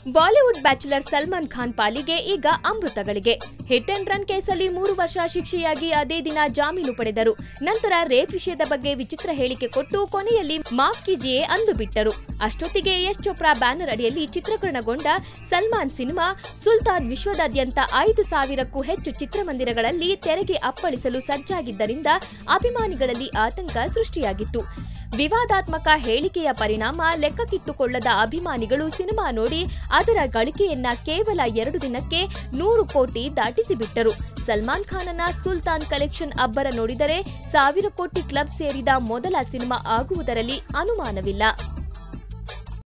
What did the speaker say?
Bollywood bachelor Salman Khan ಪಾಲಿಗೆ ಈಗ ಅಮೃತಗಳಿಗೆ. Hit and run ಕೇಸಲ್ಲಿ 3 ವರ್ಷ ಶಿಕ್ಷೆಯಾಗಿ ಅದೇ ದಿನ ಜಾಮೀನು ಪಡೆದರು. ನಂತರ ರೇಪ್ ವಿಷಯದ ಬಗ್ಗೆ ವಿಚಿತ್ರ ಹೇಳಿಕೆ ಕೊಟ್ಟು ಕೊನೆಯಲ್ಲಿ ಮಾಫ್ ಕೀಜಿಯೇ ಅಂದು ಬಿಟ್ಟರು. ಅಷ್ಟೊತ್ತಿಗೆ ಯಶ್ ಚೋಪ್ರಾ ಬ್ಯಾನರ್ ಅಡಿಯಲ್ಲಿ ಚಿತ್ರೀಕರಣಗೊಂಡ ಸಲ್ಮಾನ್ ಸಿನಿಮಾ ಸುಲ್ತಾನ್ ವಿಶ್ವದಾದ್ಯಂತ 5,000ಕ್ಕೂ ಹೆಚ್ಚು ಚಿತ್ರಮಂದಿರಗಳಲ್ಲಿ ತೆರೆಗೆ ಅಪ್ಪಳಿಸಲು ಸಜ್ಜಾಗಿದ್ದರಿಂದ ಅಭಿಮಾನಿಗಳಲ್ಲಿ ಆತಂಕ ಸೃಷ್ಟಿಯಾಗಿತ್ತು. ವಿವಾದಾತ್ಮಕ ಹೇಳಿಕೆಯ ಪರಿಣಾಮ ಲೆಕ್ಕಕ್ಕಿಟ್ಟುಕೊಳ್ಳದ ಅಭಿಮಾನಿಗಳು ಸಿನಿಮಾ ನೋಡಿ ಅದರ ಗಳಿಕೆಯನ್ನ ಕೇವಲ 2 ದಿನಕ್ಕೆ 100 ಕೋಟಿ ದಾಟಿಸಿಬಿಟ್ಟರು. ಸಲ್ಮಾನ್ ಖಾನನ ಸುಲ್ತಾನ್ ಕಲೆಕ್ಷನ್ ಅಬ್ಬರ ನೋಡಿದರೆ 1,000 ಕೋಟಿ ಕ್ಲಬ್ ಸೇರಿದ ಮೊದಲ ಸಿನಿಮಾ ಆಗುವುದರಲ್ಲಿ ಅನುಮಾನವಿಲ್ಲ.